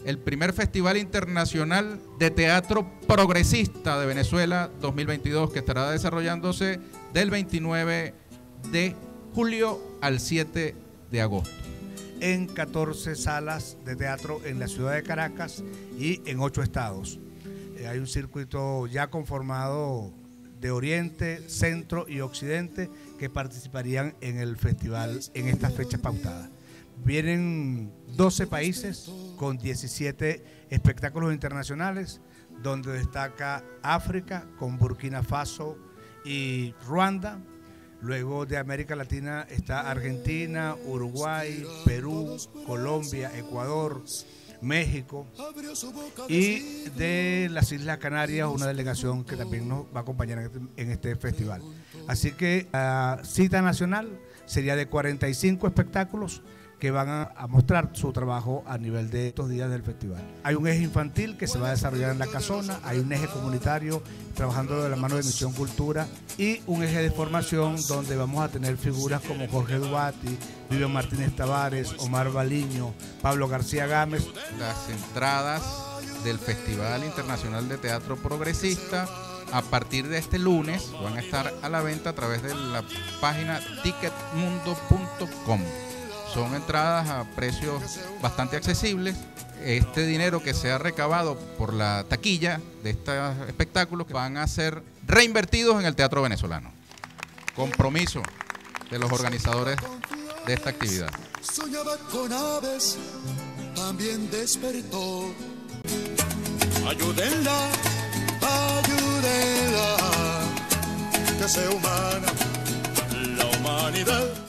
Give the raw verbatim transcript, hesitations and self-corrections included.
el primer Festival Internacional de Teatro Progresista de Venezuela dos mil veintidós, que estará desarrollándose del veintinueve de julio al siete de agosto. En catorce salas de teatro en la ciudad de Caracas y en ocho estados. Eh, hay un circuito ya conformado de Oriente, Centro y Occidente que participarían en el festival en estas fechas pautadas. Vienen doce países con diecisiete espectáculos internacionales, donde destaca África con Burkina Faso y Ruanda. Luego de América Latina está Argentina, Uruguay, Perú, Colombia, Ecuador, México, y de las Islas Canarias una delegación que también nos va a acompañar en este, en este festival. Así que la cita nacional sería de cuarenta y cinco espectáculos que van a, a mostrar su trabajo a nivel de estos días del festival. Hay un eje infantil que se va a desarrollar en la casona, hay un eje comunitario trabajando de la mano de Misión Cultura y un eje de formación donde vamos a tener figuras como Jorge Dubati, Vivian Martínez Tavares, Omar Baliño, Pablo García Gámez. Las entradas del Festival Internacional de Teatro Progresista a partir de este lunes van a estar a la venta a través de la página ticket mundo punto com. Son entradas a precios bastante accesibles. Este dinero que se ha recabado por la taquilla de estos espectáculos van a ser reinvertidos en el teatro venezolano. Compromiso de los organizadores de esta actividad. Soñaba con aves, también despertó. Ayúdenla, ayúdenla, que sea humana la humanidad.